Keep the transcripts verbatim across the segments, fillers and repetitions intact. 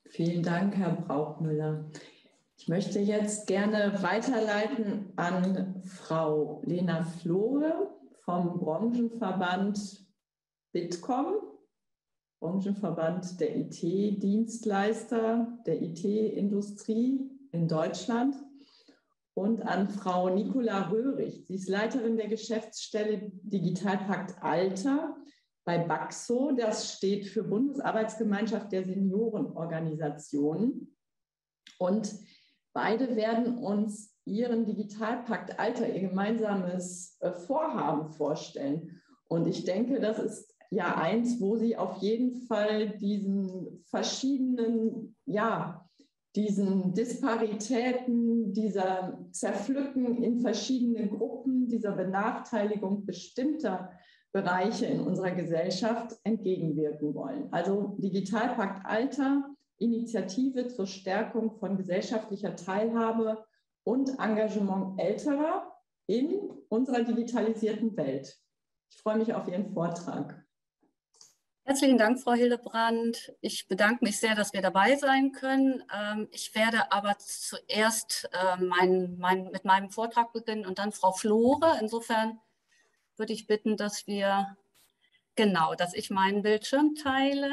Vielen Dank, Herr Brauchmüller. Ich möchte jetzt gerne weiterleiten an Frau Lena Flore vom Branchenverband Bitkom, Branchenverband der I T-Dienstleister, der I T-Industrie in Deutschland, und an Frau Nicola Röhrig. Sie ist Leiterin der Geschäftsstelle Digitalpakt Alter bei BAXO. Das steht für Bundesarbeitsgemeinschaft der Seniorenorganisationen. Und beide werden uns ihren Digitalpakt Alter, ihr gemeinsames Vorhaben vorstellen. Und ich denke, das ist ja eins, wo sie auf jeden Fall diesen verschiedenen, ja, diesen Disparitäten, dieser Zerpflücken in verschiedene Gruppen, dieser Benachteiligung bestimmter Bereiche in unserer Gesellschaft entgegenwirken wollen. Also Digitalpakt Alter, Initiative zur Stärkung von gesellschaftlicher Teilhabe und Engagement Älterer in unserer digitalisierten Welt. Ich freue mich auf Ihren Vortrag. Herzlichen Dank, Frau Hildebrandt. Ich bedanke mich sehr, dass wir dabei sein können. Ich werde aber zuerst mein, mein, mit meinem Vortrag beginnen und dann Frau Flore. Insofern würde ich bitten, dass wir, genau, dass ich meinen Bildschirm teile.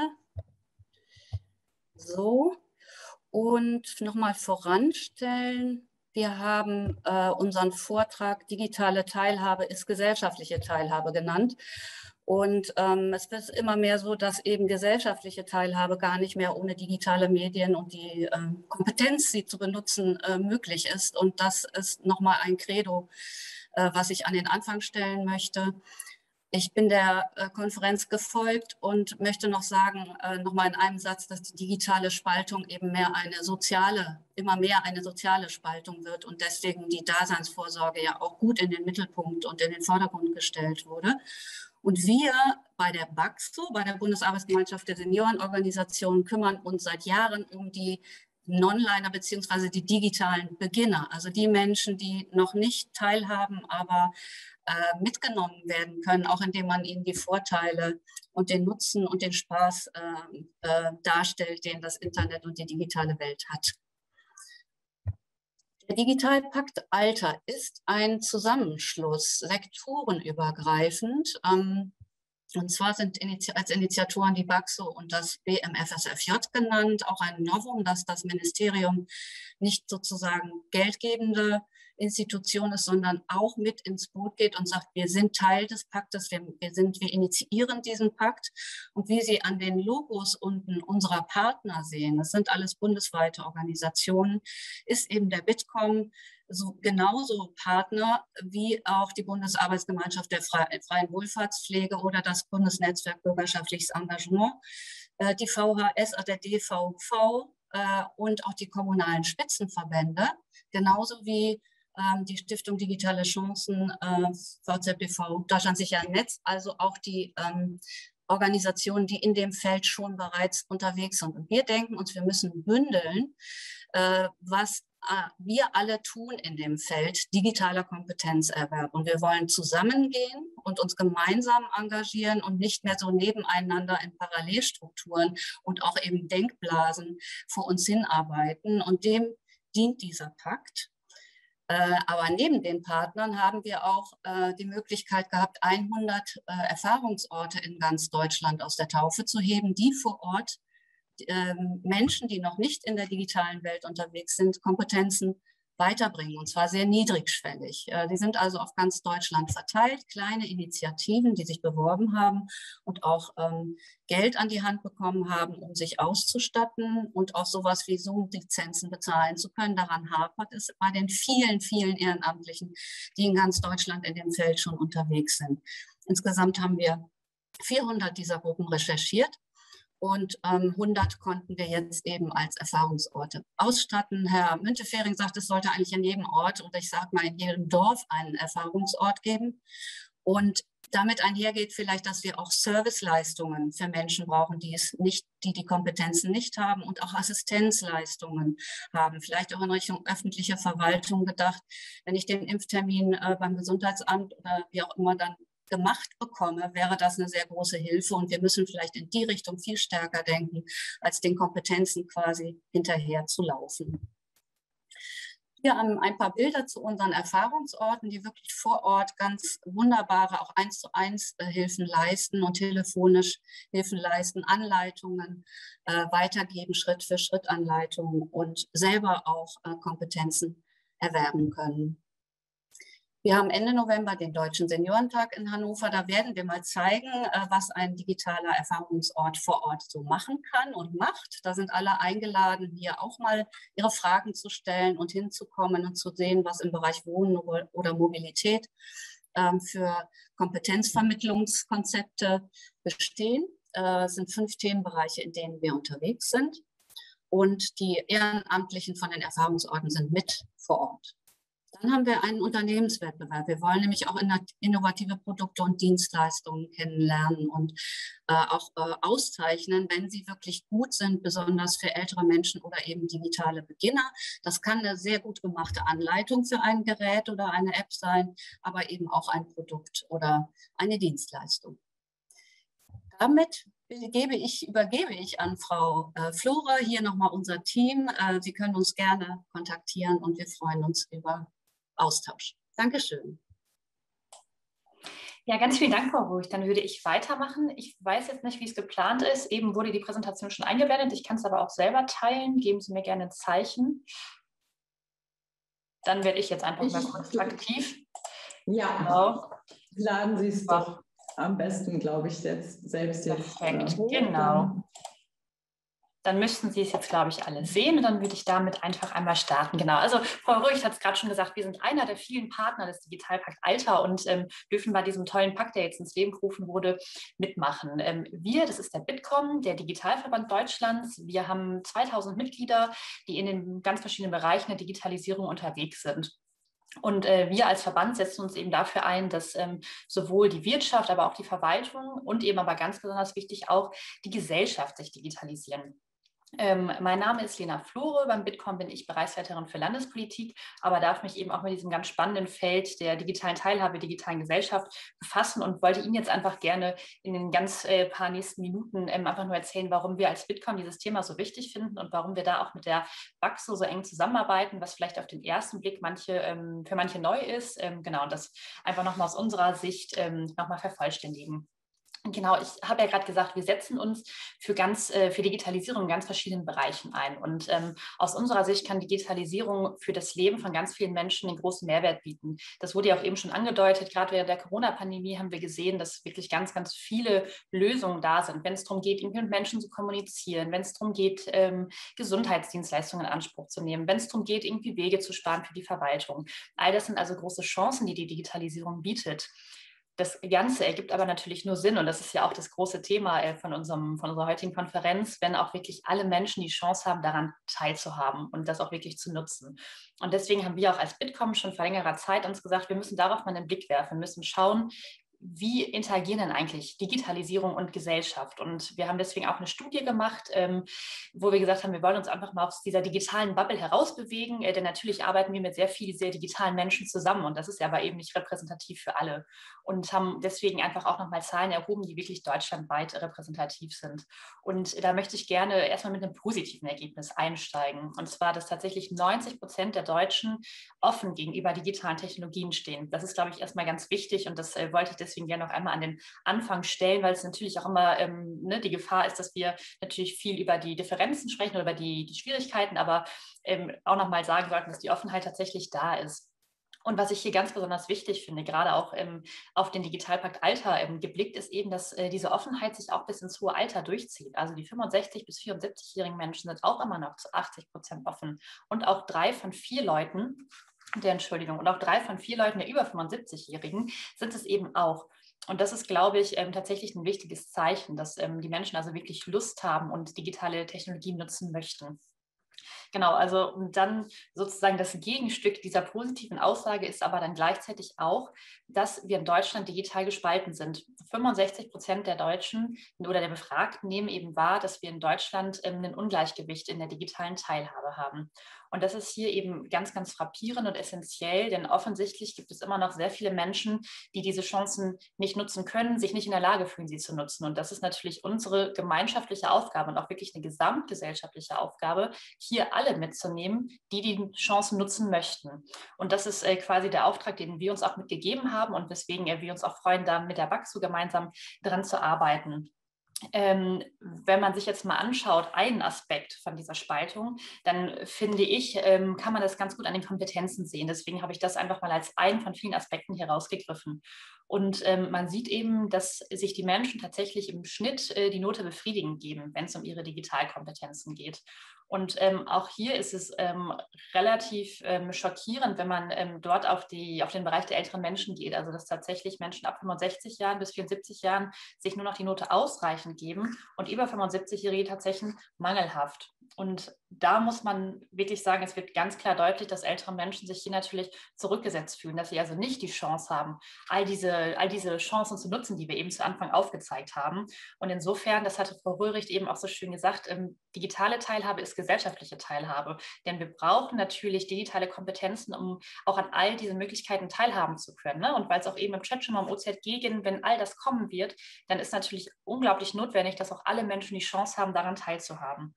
So, und nochmal voranstellen. Wir haben äh, unseren Vortrag Digitale Teilhabe ist gesellschaftliche Teilhabe genannt. Und ähm, es wird immer mehr so, dass eben gesellschaftliche Teilhabe gar nicht mehr ohne digitale Medien und die äh, Kompetenz, sie zu benutzen, äh, möglich ist. Und das ist nochmal ein Credo, äh, was ich an den Anfang stellen möchte. Ich bin der äh, Konferenz gefolgt und möchte noch sagen, äh, nochmal in einem Satz, dass die digitale Spaltung eben mehr eine soziale, immer mehr eine soziale Spaltung wird und deswegen die Daseinsvorsorge ja auch gut in den Mittelpunkt und in den Vordergrund gestellt wurde. Und wir bei der BAXO, bei der Bundesarbeitsgemeinschaft der Seniorenorganisationen, kümmern uns seit Jahren um die Non-Liner beziehungsweise die digitalen Beginner, also die Menschen, die noch nicht teilhaben, aber äh, mitgenommen werden können, auch indem man ihnen die Vorteile und den Nutzen und den Spaß äh, äh, darstellt, den das Internet und die digitale Welt hat. Der Digitalpakt Alter ist ein Zusammenschluss, sektorenübergreifend. Ähm, und zwar sind Initi- als Initiatoren die BAXO und das B M F S F J genannt. Auch ein Novum, dass das Ministerium nicht sozusagen geldgebende Institution ist, sondern auch mit ins Boot geht und sagt, wir sind Teil des Paktes, wir, wir, sind, wir initiieren diesen Pakt. Und wie Sie an den Logos unten unserer Partner sehen, das sind alles bundesweite Organisationen, ist eben der Bitkom so genauso Partner wie auch die Bundesarbeitsgemeinschaft der freien Wohlfahrtspflege oder das Bundesnetzwerk Bürgerschaftliches Engagement, äh, die V H S, der D V V äh, und auch die kommunalen Spitzenverbände, genauso wie ähm, die Stiftung Digitale Chancen, äh, V Z B V, Deutschland sicher im Netz, also auch die ähm, Organisationen, die in dem Feld schon bereits unterwegs sind. Und wir denken uns, wir müssen bündeln, äh, was wir alle tun in dem Feld digitaler Kompetenzerwerb. Und wir wollen zusammengehen und uns gemeinsam engagieren und nicht mehr so nebeneinander in Parallelstrukturen und auch eben Denkblasen vor uns hinarbeiten. Und dem dient dieser Pakt. Äh, aber neben den Partnern haben wir auch äh, die Möglichkeit gehabt, hundert äh, Erfahrungsorte in ganz Deutschland aus der Taufe zu heben, die vor Ort Menschen, die noch nicht in der digitalen Welt unterwegs sind, Kompetenzen weiterbringen, und zwar sehr niedrigschwellig. Die sind also auf ganz Deutschland verteilt, kleine Initiativen, die sich beworben haben und auch ähm, Geld an die Hand bekommen haben, um sich auszustatten und auch sowas wie Zoom-Lizenzen bezahlen zu können. Daran hapert es bei den vielen, vielen Ehrenamtlichen, die in ganz Deutschland in dem Feld schon unterwegs sind. Insgesamt haben wir vierhundert dieser Gruppen recherchiert. Und ähm, hundert konnten wir jetzt eben als Erfahrungsorte ausstatten. Herr Müntefering sagt, es sollte eigentlich in jedem Ort oder ich sage mal in jedem Dorf einen Erfahrungsort geben. Und damit einhergeht vielleicht, dass wir auch Serviceleistungen für Menschen brauchen, die es nicht, die die Kompetenzen nicht haben und auch Assistenzleistungen haben. Vielleicht auch in Richtung öffentliche Verwaltung gedacht. Wenn ich den Impftermin äh, beim Gesundheitsamt oder wie auch immer dann gemacht bekomme, wäre das eine sehr große Hilfe. Und wir müssen vielleicht in die Richtung viel stärker denken, als den Kompetenzen quasi hinterher zu laufen. Hier haben ein paar Bilder zu unseren Erfahrungsorten, die wirklich vor Ort ganz wunderbare, auch eins zu eins äh, Hilfen leisten und telefonisch Hilfen leisten, Anleitungen äh, weitergeben, Schritt für Schritt Anleitungen und selber auch äh, Kompetenzen erwerben können. Wir haben Ende November den Deutschen Seniorentag in Hannover. Da werden wir mal zeigen, was ein digitaler Erfahrungsort vor Ort so machen kann und macht. Da sind alle eingeladen, hier auch mal ihre Fragen zu stellen und hinzukommen und zu sehen, was im Bereich Wohnen oder Mobilität für Kompetenzvermittlungskonzepte bestehen. Es sind fünf Themenbereiche, in denen wir unterwegs sind. Und die Ehrenamtlichen von den Erfahrungsorten sind mit vor Ort. Dann haben wir einen Unternehmenswettbewerb. Wir wollen nämlich auch innovative Produkte und Dienstleistungen kennenlernen und äh, auch äh, auszeichnen, wenn sie wirklich gut sind, besonders für ältere Menschen oder eben digitale Beginner. Das kann eine sehr gut gemachte Anleitung für ein Gerät oder eine App sein, aber eben auch ein Produkt oder eine Dienstleistung. Damit Gebe ich, übergebe ich an Frau äh, Flore hier nochmal unser Team. Äh, Sie können uns gerne kontaktieren und wir freuen uns über Austausch. Dankeschön. Ja, ganz vielen Dank, Frau Ruhig. Dann würde ich weitermachen. Ich weiß jetzt nicht, wie es geplant ist. Eben wurde die Präsentation schon eingeblendet. Ich kann es aber auch selber teilen. Geben Sie mir gerne ein Zeichen. Dann werde ich jetzt einfach ich, mal kurz aktiv. Ja, genau. Laden Sie es doch am besten, glaube ich, jetzt, selbst jetzt. Perfekt, äh, genau. Dann müssten Sie es jetzt, glaube ich, alle sehen und dann würde ich damit einfach einmal starten. Genau, also Frau Ruhig hat es gerade schon gesagt, wir sind einer der vielen Partner des Digitalpakt Alter und ähm, dürfen bei diesem tollen Pakt, der jetzt ins Leben gerufen wurde, mitmachen. Ähm, wir, das ist der Bitkom, der Digitalverband Deutschlands. Wir haben zweitausend Mitglieder, die in den ganz verschiedenen Bereichen der Digitalisierung unterwegs sind. Und äh, wir als Verband setzen uns eben dafür ein, dass ähm, sowohl die Wirtschaft, aber auch die Verwaltung und eben aber ganz besonders wichtig auch die Gesellschaft sich digitalisieren. Ähm, mein Name ist Lena Flore, beim Bitkom bin ich Bereichsleiterin für Landespolitik, aber darf mich eben auch mit diesem ganz spannenden Feld der digitalen Teilhabe, digitalen Gesellschaft befassen und wollte Ihnen jetzt einfach gerne in den ganz äh, paar nächsten Minuten ähm, einfach nur erzählen, warum wir als Bitkom dieses Thema so wichtig finden und warum wir da auch mit der Baxo so eng zusammenarbeiten, was vielleicht auf den ersten Blick manche, ähm, für manche neu ist. Ähm, genau, und das einfach nochmal aus unserer Sicht ähm, nochmal vervollständigen. Genau, ich habe ja gerade gesagt, wir setzen uns für, ganz, äh, für Digitalisierung in ganz verschiedenen Bereichen ein. Und ähm, aus unserer Sicht kann Digitalisierung für das Leben von ganz vielen Menschen einen großen Mehrwert bieten. Das wurde ja auch eben schon angedeutet. Gerade während der Corona-Pandemie haben wir gesehen, dass wirklich ganz, ganz viele Lösungen da sind, wenn es darum geht, irgendwie mit Menschen zu kommunizieren, wenn es darum geht, ähm, Gesundheitsdienstleistungen in Anspruch zu nehmen, wenn es darum geht, irgendwie Wege zu sparen für die Verwaltung. All das sind also große Chancen, die die Digitalisierung bietet. Das Ganze ergibt aber natürlich nur Sinn und das ist ja auch das große Thema von, unserem, von unserer heutigen Konferenz, wenn auch wirklich alle Menschen die Chance haben, daran teilzuhaben und das auch wirklich zu nutzen. Und deswegen haben wir auch als Bitkom schon vor längerer Zeit uns gesagt, wir müssen darauf mal einen Blick werfen, müssen schauen, wie interagieren denn eigentlich Digitalisierung und Gesellschaft? Und wir haben deswegen auch eine Studie gemacht, ähm, wo wir gesagt haben, wir wollen uns einfach mal aus dieser digitalen Bubble herausbewegen, äh, denn natürlich arbeiten wir mit sehr vielen, sehr digitalen Menschen zusammen und das ist ja aber eben nicht repräsentativ für alle und haben deswegen einfach auch nochmal Zahlen erhoben, die wirklich deutschlandweit repräsentativ sind. Und da möchte ich gerne erstmal mit einem positiven Ergebnis einsteigen. Und zwar, dass tatsächlich neunzig Prozent der Deutschen offen gegenüber digitalen Technologien stehen. Das ist, glaube ich, erstmal ganz wichtig und das äh, wollte ich deswegen gerne noch einmal an den Anfang stellen, weil es natürlich auch immer ähm, ne, die Gefahr ist, dass wir natürlich viel über die Differenzen sprechen oder über die, die Schwierigkeiten, aber ähm, auch nochmal sagen sollten, dass die Offenheit tatsächlich da ist. Und was ich hier ganz besonders wichtig finde, gerade auch ähm, auf den Digitalpakt Alter ähm, geblickt, ist eben, dass äh, diese Offenheit sich auch bis ins hohe Alter durchzieht. Also die fünfundsechzig- bis vierundsiebzigjährigen Menschen sind auch immer noch zu achtzig Prozent offen. Und auch drei von vier Leuten, der Entschuldigung, und auch drei von vier Leuten der über fünfundsiebzigjährigen sind es eben auch. Und das ist, glaube ich, ähm, tatsächlich ein wichtiges Zeichen, dass ähm, die Menschen also wirklich Lust haben und digitale Technologien nutzen möchten. Genau, also und dann sozusagen das Gegenstück dieser positiven Aussage ist aber dann gleichzeitig auch, dass wir in Deutschland digital gespalten sind. fünfundsechzig Prozent der Deutschen oder der Befragten nehmen eben wahr, dass wir in Deutschland ähm, ein Ungleichgewicht in der digitalen Teilhabe haben. Und das ist hier eben ganz, ganz frappierend und essentiell, denn offensichtlich gibt es immer noch sehr viele Menschen, die diese Chancen nicht nutzen können, sich nicht in der Lage fühlen, sie zu nutzen. Und das ist natürlich unsere gemeinschaftliche Aufgabe und auch wirklich eine gesamtgesellschaftliche Aufgabe, hier alle mitzunehmen, die die Chancen nutzen möchten. Und das ist äh, quasi der Auftrag, den wir uns auch mitgegeben haben und weswegen äh, wir uns auch freuen, da mit der Baxo gemeinsam dran zu arbeiten. Ähm, wenn man sich jetzt mal anschaut, einen Aspekt von dieser Spaltung, dann finde ich, ähm, kann man das ganz gut an den Kompetenzen sehen. Deswegen habe ich das einfach mal als einen von vielen Aspekten hier rausgegriffen. Und ähm, man sieht eben, dass sich die Menschen tatsächlich im Schnitt äh, die Note befriedigend geben, wenn es um ihre Digitalkompetenzen geht. Und ähm, auch hier ist es ähm, relativ ähm, schockierend, wenn man ähm, dort auf, die, auf den Bereich der älteren Menschen geht. Also dass tatsächlich Menschen ab fünfundsechzig Jahren bis vierundsiebzig Jahren sich nur noch die Note ausreichend geben und über fünfundsiebzig-Jährige tatsächlich mangelhaft. Und da muss man wirklich sagen, es wird ganz klar deutlich, dass ältere Menschen sich hier natürlich zurückgesetzt fühlen, dass sie also nicht die Chance haben, all diese, all diese Chancen zu nutzen, die wir eben zu Anfang aufgezeigt haben. Und insofern, das hatte Frau Röhricht eben auch so schön gesagt, ähm, digitale Teilhabe ist gesellschaftliche Teilhabe. Denn wir brauchen natürlich digitale Kompetenzen, um auch an all diesen Möglichkeiten teilhaben zu können. Ne? Und weil es auch eben im Chat schon mal um O Z G ging, wenn all das kommen wird, dann ist natürlich unglaublich notwendig, dass auch alle Menschen die Chance haben, daran teilzuhaben.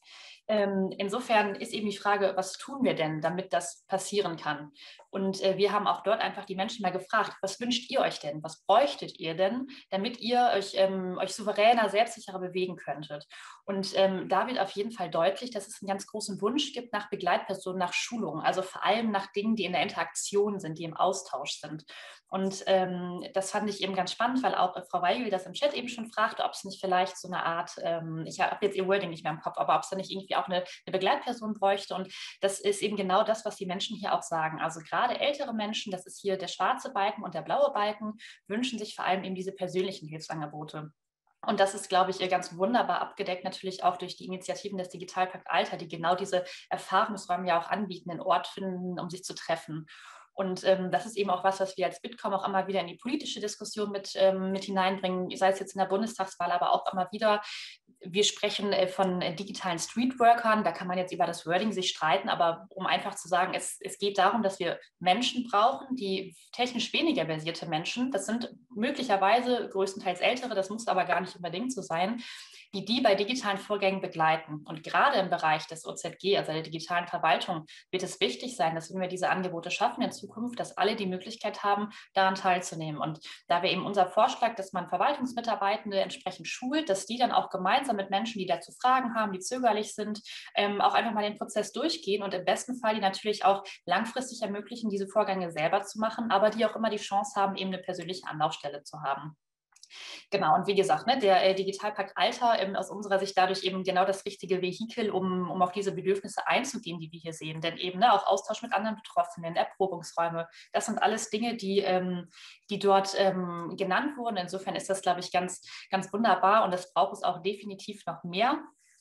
Ähm, insofern ist eben die Frage, was tun wir denn, damit das passieren kann? Und äh, wir haben auch dort einfach die Menschen mal gefragt, was wünscht ihr euch denn? Was bräuchtet ihr denn, damit ihr euch, ähm, euch souveräner, selbstsicherer bewegen könntet? Und ähm, da wird auf jeden Fall deutlich, dass es einen ganz großen Wunsch gibt nach Begleitpersonen, nach Schulungen, also vor allem nach Dingen, die in der Interaktion sind, die im Austausch sind. Und ähm, das fand ich eben ganz spannend, weil auch äh, Frau Weigel das im Chat eben schon fragte, ob es nicht vielleicht so eine Art, ähm, ich habe jetzt ihr Wording nicht mehr im Kopf, aber ob es da nicht irgendwie auch eine, eine Begleitperson bräuchte. Und das ist eben genau das, was die Menschen hier auch sagen. Also gerade ältere Menschen, das ist hier der schwarze Balken und der blaue Balken, wünschen sich vor allem eben diese persönlichen Hilfsangebote. Und das ist, glaube ich, ganz wunderbar abgedeckt, natürlich auch durch die Initiativen des Digitalpakt Alter, die genau diese Erfahrungsräume ja auch anbieten, einen Ort finden, um sich zu treffen. Und ähm, das ist eben auch was, was wir als Bitkom auch immer wieder in die politische Diskussion mit, ähm, mit hineinbringen, sei es jetzt in der Bundestagswahl, aber auch immer wieder. Wir sprechen äh, von äh, digitalen Streetworkern, da kann man jetzt über das Wording sich streiten, aber um einfach zu sagen, es, es geht darum, dass wir Menschen brauchen, die technisch weniger versierte Menschen, das sind möglicherweise größtenteils ältere, das muss aber gar nicht unbedingt so sein, die die bei digitalen Vorgängen begleiten. Und gerade im Bereich des O Z G, also der digitalen Verwaltung, wird es wichtig sein, dass wenn wir diese Angebote schaffen in Zukunft, dass alle die Möglichkeit haben, daran teilzunehmen. Und da wäre eben unser Vorschlag, dass man Verwaltungsmitarbeitende entsprechend schult, dass die dann auch gemeinsam mit Menschen, die dazu Fragen haben, die zögerlich sind, ähm, auch einfach mal den Prozess durchgehen und im besten Fall die natürlich auch langfristig ermöglichen, diese Vorgänge selber zu machen, aber die auch immer die Chance haben, eben eine persönliche Anlaufstelle zu haben. Genau, und wie gesagt, ne, der äh, Digitalpakt Alter ähm, aus unserer Sicht dadurch eben genau das richtige Vehikel, um, um auf diese Bedürfnisse einzugehen, die wir hier sehen. Denn eben ne, auch Austausch mit anderen Betroffenen, Erprobungsräume, das sind alles Dinge, die, ähm, die dort ähm, genannt wurden. Insofern ist das, glaube ich, ganz, ganz wunderbar und das braucht es auch definitiv noch mehr.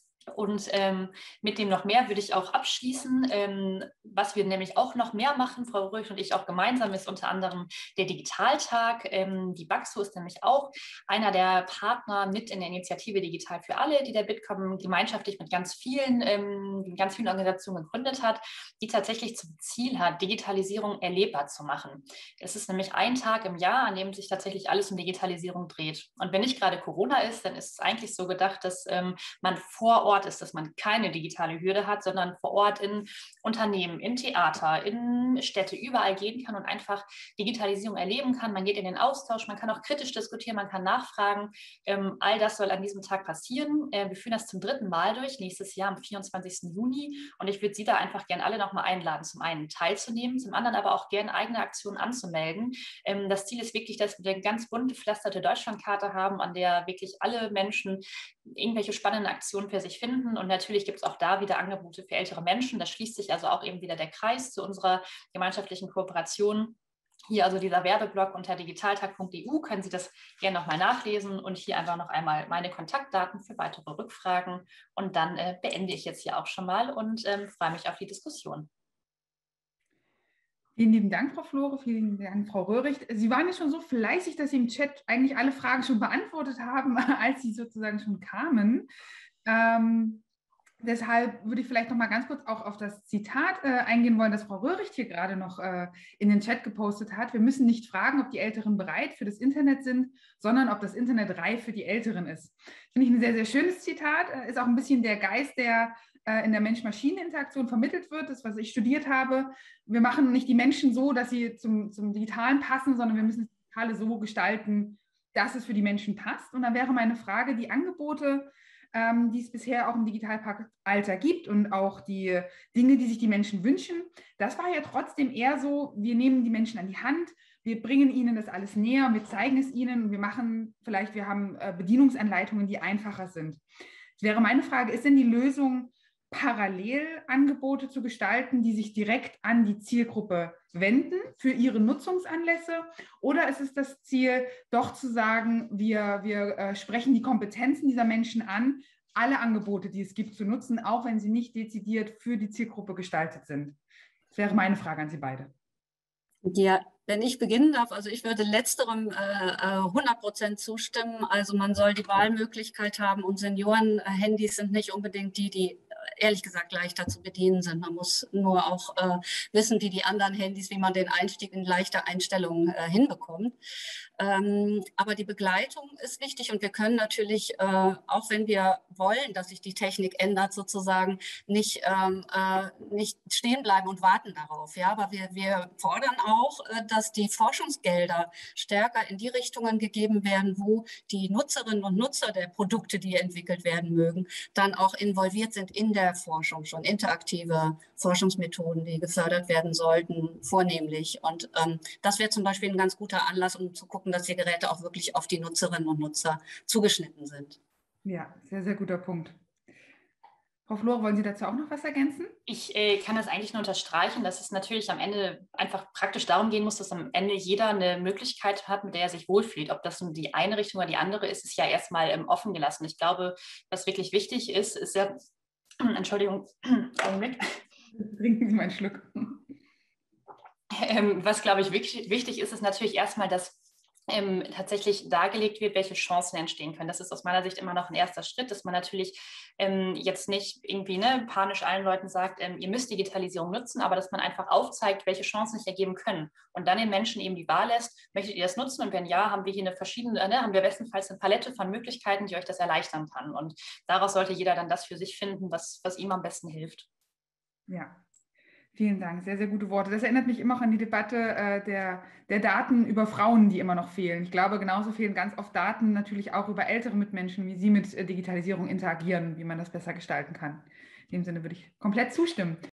Und ähm, mit dem noch mehr würde ich auch abschließen. Ähm, was wir nämlich auch noch mehr machen, Frau Röhricht und ich auch gemeinsam, ist unter anderem der Digitaltag. Ähm, die Baxo ist nämlich auch einer der Partner mit in der Initiative Digital für alle, die der Bitkom gemeinschaftlich mit ganz vielen, ähm, ganz vielen Organisationen gegründet hat, die tatsächlich zum Ziel hat, Digitalisierung erlebbar zu machen. Es ist nämlich ein Tag im Jahr, an dem sich tatsächlich alles um Digitalisierung dreht. Und wenn nicht gerade Corona ist, dann ist es eigentlich so gedacht, dass ähm, man vor Ort ist, dass man keine digitale Hürde hat, sondern vor Ort in Unternehmen, in Theater, in Städte, überall gehen kann und einfach Digitalisierung erleben kann. Man geht in den Austausch, man kann auch kritisch diskutieren, man kann nachfragen. Ähm, all das soll an diesem Tag passieren. Äh, wir führen das zum dritten Mal durch, nächstes Jahr am vierundzwanzigsten Juni. Und ich würde Sie da einfach gerne alle nochmal einladen, zum einen teilzunehmen, zum anderen aber auch gerne eigene Aktionen anzumelden. Ähm, das Ziel ist wirklich, dass wir eine ganz bunt gepflasterte Deutschlandkarte haben, an der wirklich alle Menschen irgendwelche spannenden Aktionen für sich finden. Und natürlich gibt es auch da wieder Angebote für ältere Menschen. Da schließt sich also auch eben wieder der Kreis zu unserer gemeinschaftlichen Kooperation. Hier also dieser Werbeblock unter digitaltag punkt e u, können Sie das gerne nochmal nachlesen und hier einfach noch einmal meine Kontaktdaten für weitere Rückfragen. Und dann äh, beende ich jetzt hier auch schon mal und ähm, freue mich auf die Diskussion. Vielen lieben Dank, Frau Flore, vielen Dank, Frau Röhricht. Sie waren ja schon so fleißig, dass Sie im Chat eigentlich alle Fragen schon beantwortet haben, als Sie sozusagen schon kamen. Ähm, deshalb würde ich vielleicht noch mal ganz kurz auch auf das Zitat äh, eingehen wollen, das Frau Röhricht hier gerade noch äh, in den Chat gepostet hat. Wir müssen nicht fragen, ob die Älteren bereit für das Internet sind, sondern ob das Internet reif für die Älteren ist. Finde ich ein sehr, sehr schönes Zitat. Äh, ist auch ein bisschen der Geist, der äh, in der Mensch-Maschinen-Interaktion vermittelt wird, das, was ich studiert habe. Wir machen nicht die Menschen so, dass sie zum, zum Digitalen passen, sondern wir müssen das Digitale so gestalten, dass es für die Menschen passt. Und da wäre meine Frage, die Angebote, ähm, die es bisher auch im Digitalpakt-Alter gibt und auch die Dinge, die sich die Menschen wünschen, das war ja trotzdem eher so, wir nehmen die Menschen an die Hand, wir bringen ihnen das alles näher, wir zeigen es ihnen, wir machen vielleicht, wir haben äh, Bedienungsanleitungen, die einfacher sind. Das wäre meine Frage, ist denn die Lösung, Parallelangebote zu gestalten, die sich direkt an die Zielgruppe wenden für ihre Nutzungsanlässe? Oder ist es das Ziel, doch zu sagen, wir, wir äh, sprechen die Kompetenzen dieser Menschen an, alle Angebote, die es gibt, zu nutzen, auch wenn sie nicht dezidiert für die Zielgruppe gestaltet sind? Das wäre meine Frage an Sie beide. Ja, wenn ich beginnen darf, also ich würde letzterem äh, hundert Prozent zustimmen. Also man soll die Wahlmöglichkeit haben und Senioren-Handys sind nicht unbedingt die, die ehrlich gesagt leichter zu bedienen sind. Man muss nur auch äh, wissen, wie die anderen Handys, wie man den Einstieg in leichte Einstellungen äh, hinbekommt. Ähm, aber die Begleitung ist wichtig und wir können natürlich, äh, auch wenn wir wollen, dass sich die Technik ändert, sozusagen nicht, ähm, äh, nicht stehen bleiben und warten darauf. Ja? Aber wir, wir fordern auch, äh, dass die Forschungsgelder stärker in die Richtungen gegeben werden, wo die Nutzerinnen und Nutzer der Produkte, die entwickelt werden mögen, dann auch involviert sind in der Forschung, schon interaktive Forschungsmethoden, die gefördert werden sollten, vornehmlich. Und ähm, das wäre zum Beispiel ein ganz guter Anlass, um zu gucken, dass die Geräte auch wirklich auf die Nutzerinnen und Nutzer zugeschnitten sind. Ja, sehr, sehr guter Punkt. Frau Flore, wollen Sie dazu auch noch was ergänzen? Ich äh, kann das eigentlich nur unterstreichen, dass es natürlich am Ende einfach praktisch darum gehen muss, dass am Ende jeder eine Möglichkeit hat, mit der er sich wohlfühlt. Ob das nun die eine Richtung oder die andere ist, ist ja erstmal ähm, offen gelassen. Ich glaube, was wirklich wichtig ist, ist ja, Entschuldigung, Augenblick. Trinken Sie mal einen Schluck. Ähm, was, glaube ich, wichtig, wichtig ist, ist natürlich erstmal, dass ähm, tatsächlich dargelegt wird, welche Chancen entstehen können. Das ist aus meiner Sicht immer noch ein erster Schritt, dass man natürlich ähm, jetzt nicht irgendwie ne, panisch allen Leuten sagt, ähm, ihr müsst Digitalisierung nutzen, aber dass man einfach aufzeigt, welche Chancen sich ergeben können und dann den Menschen eben die Wahl lässt, möchtet ihr das nutzen? Und wenn ja, haben wir hier eine verschiedene, ne, haben wir bestenfalls eine Palette von Möglichkeiten, die euch das erleichtern kann. Und daraus sollte jeder dann das für sich finden, was, was ihm am besten hilft. Ja. Vielen Dank, sehr, sehr gute Worte. Das erinnert mich immer auch an die Debatte äh, der, der Daten über Frauen, die immer noch fehlen. Ich glaube, genauso fehlen ganz oft Daten natürlich auch über ältere Mitmenschen, wie sie mit äh, Digitalisierung interagieren, wie man das besser gestalten kann. In dem Sinne würde ich komplett zustimmen.